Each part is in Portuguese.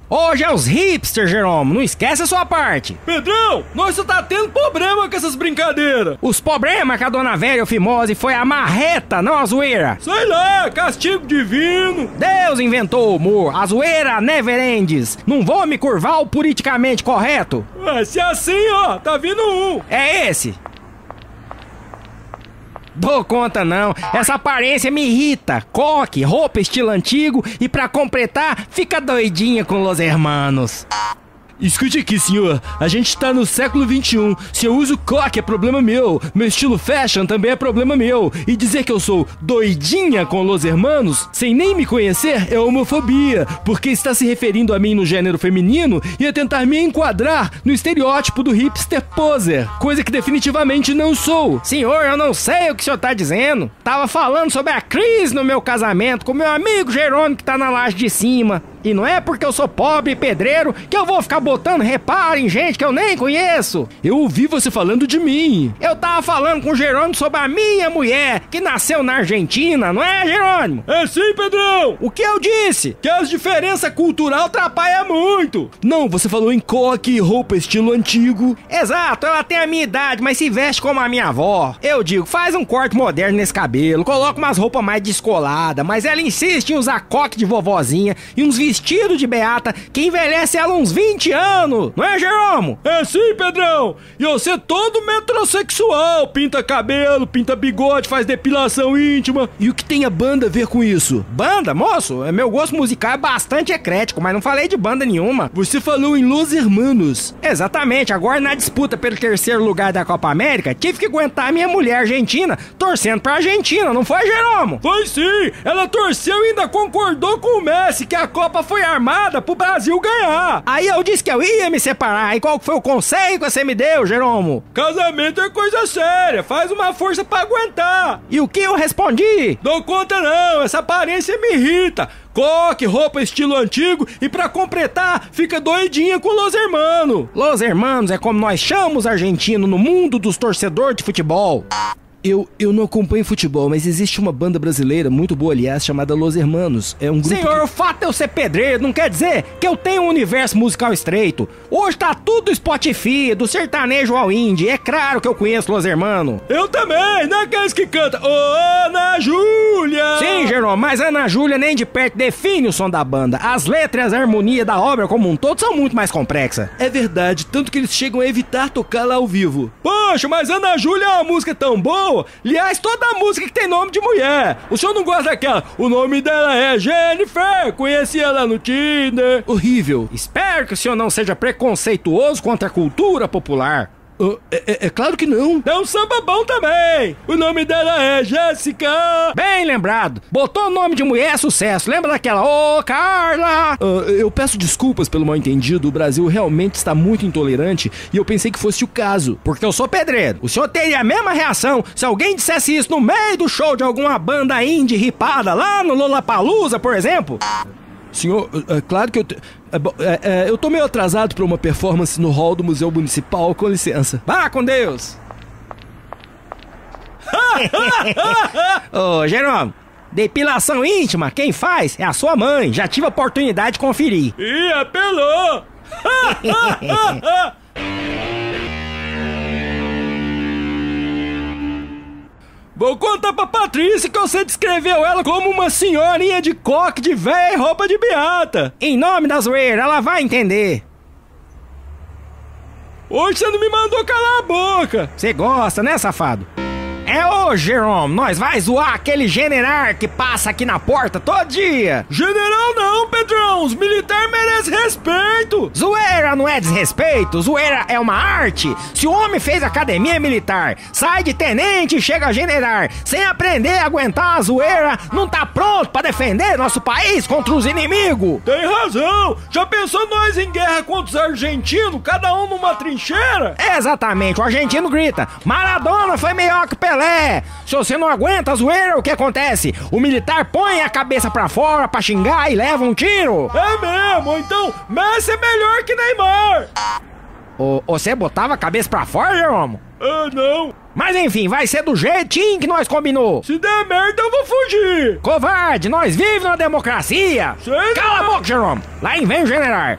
Hoje é os hipsters, Jerônimo, não esquece a sua parte. Pedrão, nós só tá tendo problema com essas brincadeiras. Os problemas que a dona Vera Eufimose foi a marreta, não a zoeira. Sei lá, castigo divino. Deus inventou o humor, a zoeira never ends. Não vou me curvar o politicamente correto. Ué, se é assim, ó, tá vindo um. É esse. Dou conta não, essa aparência me irrita. Coque, roupa estilo antigo e pra completar, fica doidinha com Los Hermanos. Escute aqui, senhor, a gente tá no século XXI. Se eu uso coque é problema meu, meu estilo fashion também é problema meu. E dizer que eu sou doidinha com Los Hermanos, sem nem me conhecer, é homofobia, porque está se referindo a mim no gênero feminino e a tentar me enquadrar no estereótipo do hipster poser, coisa que definitivamente não sou. Senhor, eu não sei o que o senhor tá dizendo. Tava falando sobre a crise no meu casamento com meu amigo Jerônimo que tá na laje de cima. E não é porque eu sou pobre e pedreiro que eu vou ficar botando reparo em gente que eu nem conheço. Eu ouvi você falando de mim. Eu tava falando com o Jerônimo sobre a minha mulher, que nasceu na Argentina, não é, Jerônimo? É sim, Pedrão. O que eu disse? Que as diferenças culturais atrapalham muito. Não, você falou em coque, roupa estilo antigo. Exato, ela tem a minha idade, mas se veste como a minha avó. Eu digo, faz um corte moderno nesse cabelo, coloca umas roupas mais descoladas, mas ela insiste em usar coque de vovozinha e uns vestido de beata que envelhece ela uns 20 anos, não é, Jerônimo? É sim, Pedrão. E você todo metrosexual, pinta cabelo, pinta bigode, faz depilação íntima. E o que tem a banda a ver com isso? Banda, moço? Meu gosto musical é bastante eclético, mas não falei de banda nenhuma. Você falou em Los Hermanos. Exatamente, agora na disputa pelo terceiro lugar da Copa América, tive que aguentar a minha mulher argentina torcendo pra Argentina, não foi, Jerônimo? Foi sim, ela torceu e ainda concordou com o Messi que a Copa foi armada pro Brasil ganhar. Aí eu disse que eu ia me separar. E qual foi o conselho que você me deu, Jerônimo? Casamento é coisa séria, faz uma força pra aguentar. E o que eu respondi? Dou conta não, essa aparência me irrita. Coque, roupa estilo antigo e pra completar, fica doidinha com Los Hermanos. Los Hermanos é como nós chamamos argentino no mundo dos torcedores de futebol. Eu não acompanho futebol, mas existe uma banda brasileira muito boa, aliás, chamada Los Hermanos. É um grupo. Senhor, o fato de eu ser pedreiro não quer dizer que eu tenho um universo musical estreito. Hoje tá tudo Spotify, do sertanejo ao indie. É claro que eu conheço Los Hermanos. Eu também, não é aqueles que cantam Ô Ana Júlia. Sim, Jerônimo, mas Ana Júlia nem de perto define o som da banda. As letras e a harmonia da obra como um todo são muito mais complexas. É verdade, tanto que eles chegam a evitar tocar lá ao vivo. Poxa, mas Ana Júlia é uma música tão boa. Aliás, toda música que tem nome de mulher. O senhor não gosta daquela? O nome dela é Jennifer. Conheci ela no Tinder. Horrível. Espero que o senhor não seja preconceituoso contra a cultura popular. É claro que não. É um samba bom também. O nome dela é Jéssica. Bem lembrado. Botou o nome de mulher é sucesso. Lembra daquela Ô Carla? Eu peço desculpas pelo mal entendido. O Brasil realmente está muito intolerante e eu pensei que fosse o caso. Porque eu sou pedreiro. O senhor teria a mesma reação se alguém dissesse isso no meio do show de alguma banda indie ripada lá no Lollapalooza, por exemplo? Senhor, claro que eu tô meio atrasado para uma performance no hall do Museu Municipal, com licença. Vá com Deus! Ô, Jerônimo, depilação íntima, quem faz é a sua mãe. Já tive a oportunidade de conferir. Ih, apelou! Vou contar pra Patrícia que você descreveu ela como uma senhorinha de coque de véia e roupa de beata. Em nome da zoeira, ela vai entender. Hoje você não me mandou calar a boca. Você gosta, né, safado? É hoje, Jerônimo, nós vai zoar aquele general que passa aqui na porta todo dia. General não, Pedrão, os militares merecem respeito. Zoeira não é desrespeito, zoeira é uma arte. Se o homem fez academia militar, sai de tenente e chega a general, sem aprender a aguentar a zoeira, não tá pronto pra defender nosso país contra os inimigos. Tem razão, já pensou nós em guerra contra os argentinos, cada um numa trincheira? Exatamente, o argentino grita, Maradona foi melhor que Pelé. Se você não aguenta a zoeira, o que acontece? O militar põe a cabeça pra fora pra xingar e leva um tiro. É mesmo, então Messi é melhor que Neymar. Você botava a cabeça pra fora, Jerônimo? Não. Mas enfim, vai ser do jeitinho que nós combinou. Se der merda, eu vou fugir. Covarde, nós vivemos numa democracia. Sei Cala a boca, Jerome. Lá vem o general.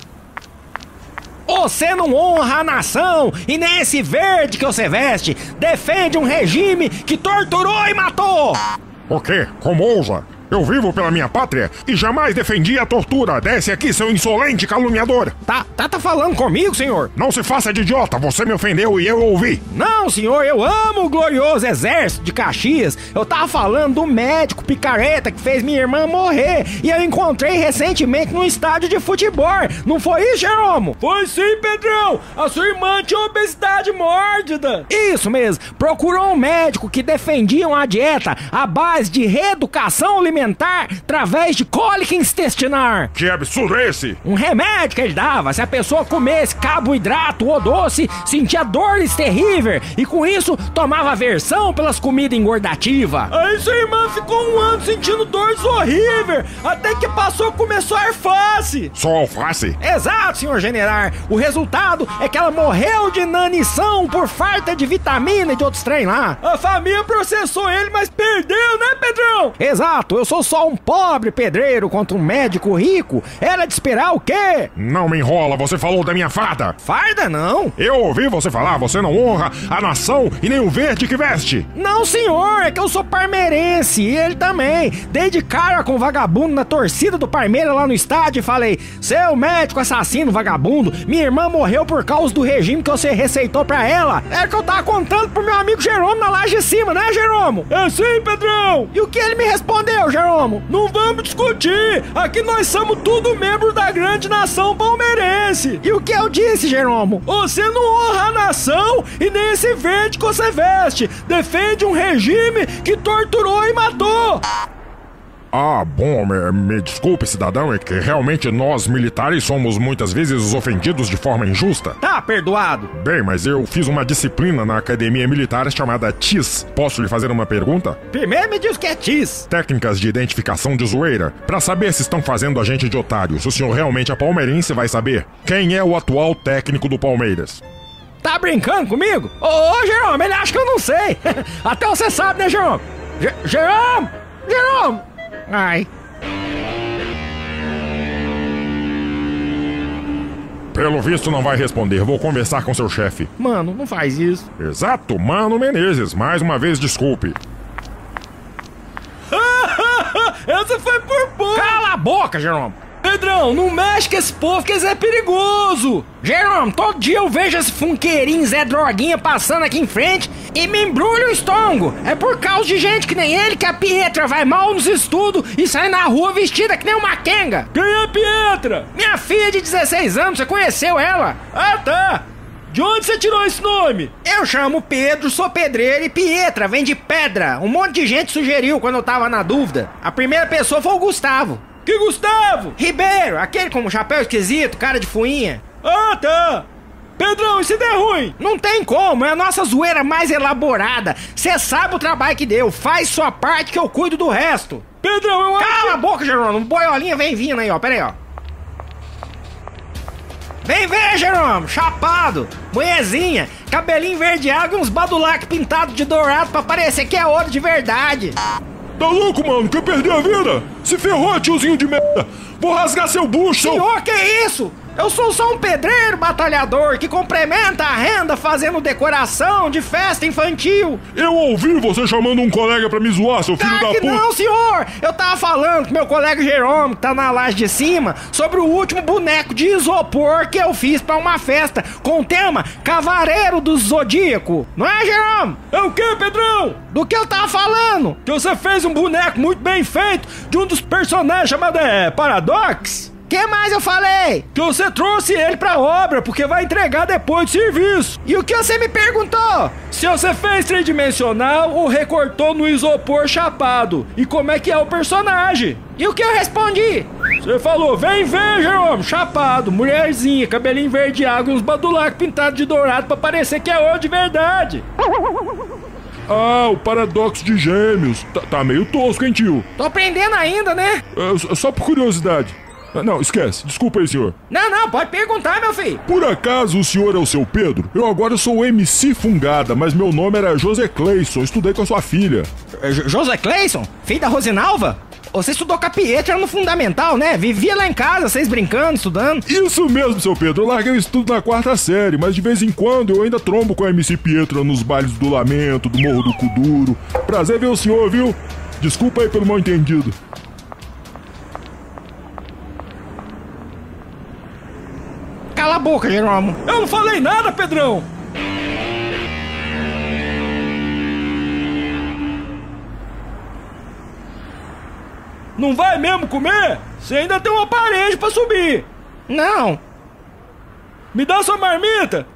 Você não honra a nação e nem esse verde que você veste. Defende um regime que torturou e matou. O quê? Como ousa? Eu vivo pela minha pátria e jamais defendi a tortura. Desce aqui, seu insolente caluniador. Tá falando comigo, senhor? Não se faça de idiota, você me ofendeu e eu ouvi. Não, senhor, eu amo o glorioso exército de Caxias. Eu tava falando do médico picareta que fez minha irmã morrer e eu encontrei recentemente num estádio de futebol. Não foi isso, Jeromo? Foi sim, Pedrão. A sua irmã tinha obesidade mórbida. Isso mesmo. Procurou um médico que defendia uma dieta à base de reeducação alimentar através de cólica intestinal. Que absurdo é esse? Um remédio que ele dava. Se a pessoa comesse carboidrato ou doce, sentia dores terríveis e com isso tomava aversão pelas comidas engordativas. Aí sua irmã ficou 1 ano sentindo dores horríveis, até que passou a comer só alface. Só alface? Exato, senhor general. O resultado é que ela morreu de inanição por falta de vitamina e de outros trem lá. A família processou ele, mas perdeu, né, Pedrão? Exato, eu sou só um pobre pedreiro contra um médico rico. Era de esperar o quê? Não me enrola, você falou da minha farda. Farda não? Eu ouvi você falar, você não honra a nação e nem o verde que veste. Não, senhor, é que eu sou parmeirense e ele também. Dei de cara com o vagabundo na torcida do Parmeira lá no estádio e falei: seu médico assassino vagabundo, minha irmã morreu por causa do regime que você receitou pra ela. É que eu tava contando pro meu amigo Jeromo na laje de cima, né, Jeromo? É sim, Pedrão. E o que ele me respondeu, Jeromo? Não vamos discutir. Aqui nós somos tudo membros da grande nação palmeirense. E o que eu disse, Jeromo? Você não honra a nação e nem esse verde que você veste. Defende um regime que torturou e matou. Ah, bom, me desculpe, cidadão, é que realmente nós militares somos muitas vezes os ofendidos de forma injusta. Tá perdoado. Bem, mas eu fiz uma disciplina na academia militar chamada TIS. Posso lhe fazer uma pergunta? Primeiro me diz o que é TIS. Técnicas de identificação de zoeira, pra saber se estão fazendo a gente de otário. Se o senhor realmente é palmeirense, vai saber quem é o atual técnico do Palmeiras. Tá brincando comigo? Ô, Jerome, ele acha que eu não sei. Até você sabe, né, Jerome? Jerome! Ai. Pelo visto não vai responder, vou conversar com seu chefe. Mano, não faz isso. Exato, Mano Menezes, mais uma vez desculpe. Essa foi por pouco. Cala a boca, Jerome. Pedrão, não mexe com esse povo que eles é perigoso. Jerome, todo dia eu vejo esse funqueirinho Zé Droguinha passando aqui em frente e me embrulha o estômago. É por causa de gente que nem ele que a Pietra vai mal nos estudos e sai na rua vestida que nem uma quenga. Quem é Pietra? Minha filha de 16 anos, você conheceu ela? Ah, tá. De onde você tirou esse nome? Eu chamo Pedro, sou pedreiro e Pietra vem de pedra. Um monte de gente sugeriu quando eu tava na dúvida. A primeira pessoa foi o Gustavo. Que Gustavo? Ribeiro, aquele com o chapéu esquisito, cara de fuinha. Ah, tá. Pedrão, e se der ruim? Não tem como, é a nossa zoeira mais elaborada. Cê sabe o trabalho que deu, faz sua parte que eu cuido do resto. Pedrão, eu acho... Cala a boca, Jerônimo, boiolinha vem vindo aí, ó, pera aí, ó. Vem ver, Jerônimo, chapado, mulherzinha, cabelinho verde água e uns badulac pintados de dourado pra parecer que é ouro de verdade. Tá louco, mano? Quer perder a vida? Se ferrou, tiozinho de merda! Vou rasgar seu bucho! Senhor, que isso? Eu sou só um pedreiro batalhador que complementa a renda fazendo decoração de festa infantil. Eu ouvi você chamando um colega pra me zoar, seu filho da puta! Não, senhor! Eu tava falando com meu colega Jerome, que tá na laje de cima, sobre o último boneco de isopor que eu fiz pra uma festa com o tema Cavaleiro do Zodíaco. Não é, Jerome? É o que, Pedrão? Do que eu tava falando? Que você fez um boneco muito bem feito de um dos personagens chamado Paradox. Que mais eu falei? Que você trouxe ele pra obra, porque vai entregar depois do serviço. E o que você me perguntou? Se você fez tridimensional ou recortou no isopor chapado. E como é que é o personagem? E o que eu respondi? Você falou, vem ver, Jerome, chapado, mulherzinha, cabelinho verde água e uns badulac pintados de dourado pra parecer que é ouro de verdade. Ah, o paradoxo de gêmeos. Tá meio tosco, hein, tio? Tô aprendendo ainda, né? Só por curiosidade. Não, esquece. Desculpa aí, senhor. Não, pode perguntar, meu filho. Por acaso o senhor é o seu Pedro? Eu agora sou o MC Fungada, mas meu nome era José Cleison. Estudei com a sua filha. José Cleison? Filho da Rosinalva? Você estudou com a Pietra no fundamental, né? Vivia lá em casa, vocês brincando, estudando. Isso mesmo, seu Pedro. Eu larguei o estudo na 4ª série, mas de vez em quando eu ainda trombo com a MC Pietra nos bailes do Lamento, do Morro do Kuduro. Prazer ver o senhor, viu? Desculpa aí pelo mal entendido. Cala a boca, Jerônimo. Eu não falei nada, Pedrão. Não vai mesmo comer? Você ainda tem uma parede pra subir. Não. Me dá sua marmita.